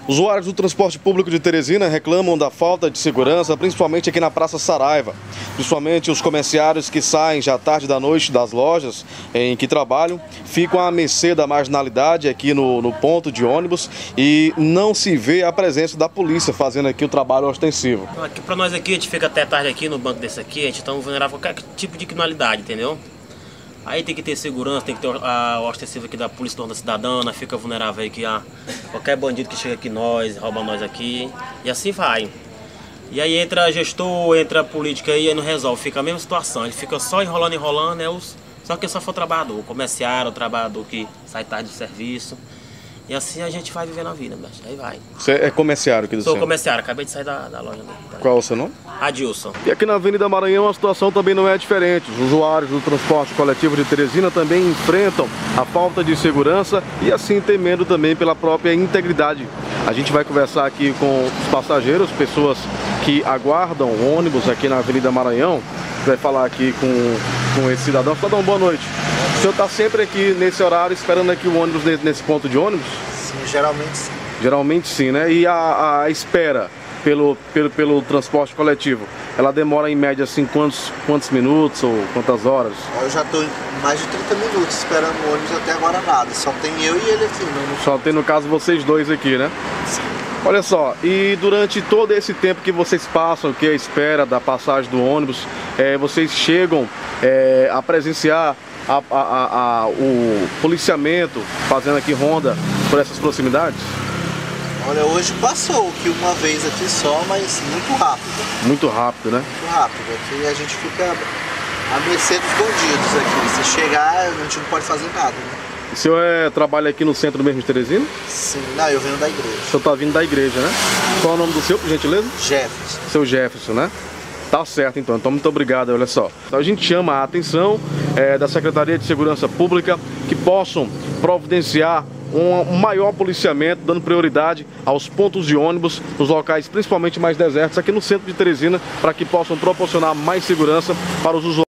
Usuários do transporte público de Teresina reclamam da falta de segurança, principalmente aqui na Praça Saraiva. Principalmente os comerciários que saem já tarde da noite das lojas em que trabalham, ficam à mercê da marginalidade aqui no ponto de ônibus e não se vê a presença da polícia fazendo aqui o trabalho ostensivo. Para nós aqui, a gente fica até tarde aqui no banco desse aqui, a gente está vulnerável a qualquer tipo de criminalidade, entendeu? Aí tem que ter segurança, tem que ter a ostensiva aqui da Polícia Torna Cidadana, fica vulnerável aí que qualquer bandido que chega aqui rouba nós aqui, e assim vai. E aí entra gestor, entra política aí não resolve, fica a mesma situação, ele fica só enrolando, só que só for trabalhador, o comerciário, o trabalhador que sai tarde do serviço. E assim a gente vai vivendo a vida, mas aí vai. Você é comerciário aqui do centro? Sou comerciário, acabei de sair da loja. Qual é o seu nome? Adilson. E aqui na Avenida Maranhão a situação também não é diferente. Os usuários do transporte coletivo de Teresina também enfrentam a falta de segurança e assim temendo também pela própria integridade. A gente vai conversar aqui com os passageiros, pessoas que aguardam ônibus aqui na Avenida Maranhão. Vai falar aqui com esse cidadão. Cidadão, boa noite. O senhor está sempre aqui nesse horário esperando aqui o ônibus nesse ponto de ônibus? Sim, geralmente sim. Geralmente sim, né? E a espera pelo transporte coletivo, ela demora em média assim quantos minutos ou quantas horas? Eu já estou mais de 30 minutos esperando o ônibus, até agora nada. Só tem eu e ele aqui. Não... Só tem no caso vocês dois aqui, né? Sim. Olha só, e durante todo esse tempo que vocês passam, que é a espera da passagem do ônibus, vocês chegam a presenciar o policiamento fazendo aqui ronda por essas proximidades? Olha, hoje passou aqui uma vez aqui só, mas muito rápido. Muito rápido, né? Muito rápido. Aqui a gente fica à mercê dos bandidos aqui. Se chegar, a gente não pode fazer nada, né? O senhor trabalha aqui no centro mesmo de Teresina? Sim, não, eu venho da igreja. O senhor está vindo da igreja, né? Qual é o nome do seu, por gentileza? Jefferson. Seu Jefferson, né? Tá certo, então muito obrigado, olha só. Então a gente chama a atenção da Secretaria de Segurança Pública que possam providenciar um maior policiamento, dando prioridade aos pontos de ônibus, nos locais principalmente mais desertos, aqui no centro de Teresina, para que possam proporcionar mais segurança para os usuários.